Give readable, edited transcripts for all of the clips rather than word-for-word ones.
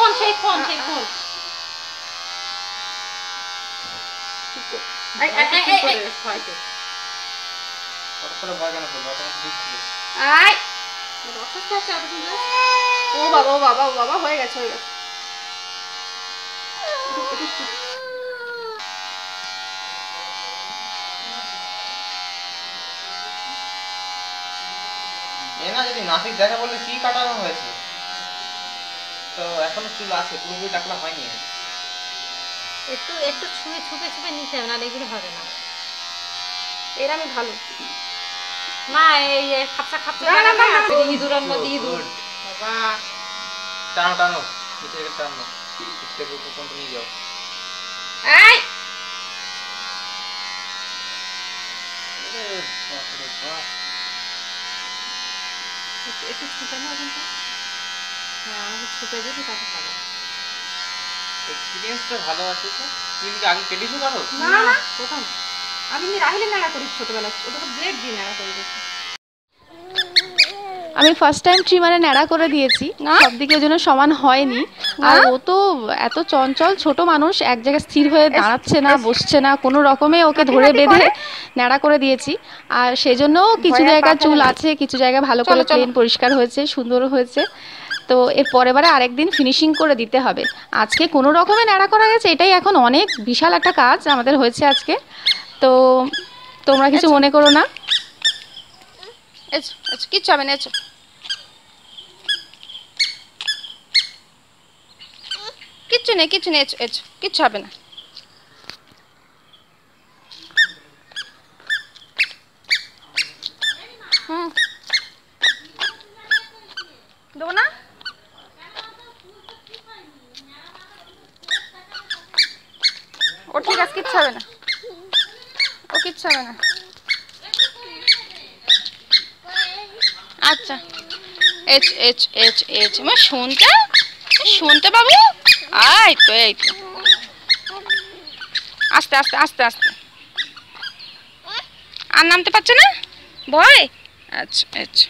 Phone ও বাবা ও বাবা ও বাবা হয়ে গেছে হয়ে গেছে। এনা যদি নাসিক দেখা বললে কি কাটানো হয়েছে, তো এখনো চুল আছে, পুরোপুরি টাকলা হয়নি। একটু একটু ছুঁয়ে ছুপে ছুপে নিতে হবে, না এগুলো হবে না। এর আমি ভালো মা এই খাপসা খাপসা ইঁদুর আনবো ইঁদুর বাবা। টানো টানো নিচে থেকে টানো, নিচ থেকে উপর পর্যন্ত নিয়ে যাও। এই একটু ছুপে না কিন্তু, হ্যাঁ আমাকে ছুপে দিবি তাকে খাবো। এক্সপেরিয়েন্সটা ভালো আছে তো। তুমি কি আগে কেটেছো কারো? না না প্রথম আমি রাহিলে নাড়া করি ছোটবেলা, ওটা তো ব্লেড দিয়ে নাড়া করে দিয়েছি। আমি ফার্স্ট টাইম ট্রিমারে ন্যাড়া করে দিয়েছি, সব দিকে ওই জন্য সমান হয়নি। আর ও তো এত চঞ্চল ছোট মানুষ, এক জায়গায় স্থির হয়ে দাঁড়াচ্ছে না বসছে না, কোনো রকমে ওকে ধরে বেঁধে ন্যাড়া করে দিয়েছি। আর সেজন্য কিছু জায়গায় চুল আছে, কিছু জায়গায় ভালো করে প্লেন পরিষ্কার হয়েছে, সুন্দর হয়েছে। তো এর পরের বারে আরেকদিন ফিনিশিং করে দিতে হবে। আজকে কোনো রকমে ন্যাড়া করা গেছে, এটাই এখন অনেক বিশাল একটা কাজ আমাদের হয়েছে আজকে। তো তোমরা কিছু মনে করো না, কিচ্ছু হবে না। কিচ্ছু নেই কিচ্ছু নেই, কিচ্ছু হবে না। দেবো না, ও ঠিক আছে, কিচ্ছু হবে না, ও কিচ্ছু হবে না। আচ্ছা এচ এচ এচ এচ মা শুনতে শুনতে বাবু, এই তো এই তো, আস্তে আস্তে আস্তে আস্তে। আর নামতে পারছে না ভয়? আচ্ছা আচ্ছা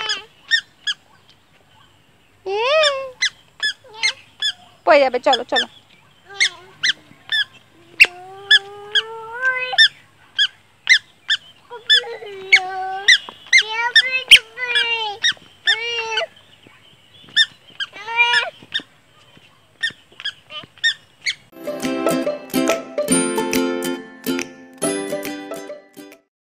হয়ে যাবে, চলো চলো।